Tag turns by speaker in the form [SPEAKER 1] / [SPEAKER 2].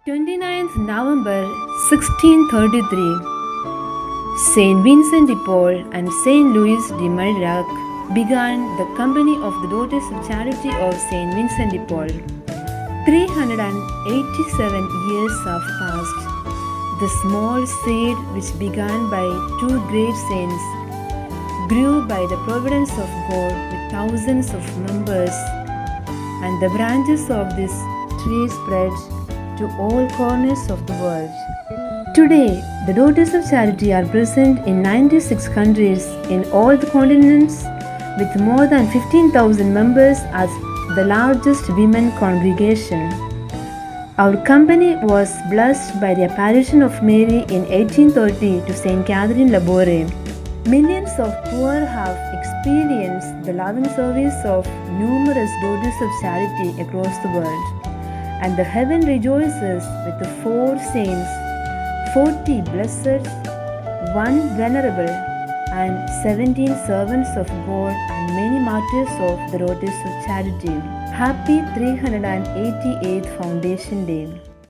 [SPEAKER 1] 29th November 1633, Saint Vincent de Paul and Saint Louis de Marillac began the Company of the Daughters of Charity of Saint Vincent de Paul. 387 years have passed. The small seed which began by two great saints grew by the providence of God with thousands of members, and the branches of this tree spread to all corners of the world. Today, the Daughters of Charity are present in 96 countries in all the continents with more than 15,000 members as the largest women congregation. Our company was blessed by the apparition of Mary in 1830 to Saint Catherine Laboure. Millions of poor have experienced the loving service of numerous Daughters of Charity across the world. And the heaven rejoices with the 4 saints, 40 blessed, 1 venerable, and 17 servants of God, and many martyrs of the Daughters of Charity. Happy 388th Foundation Day.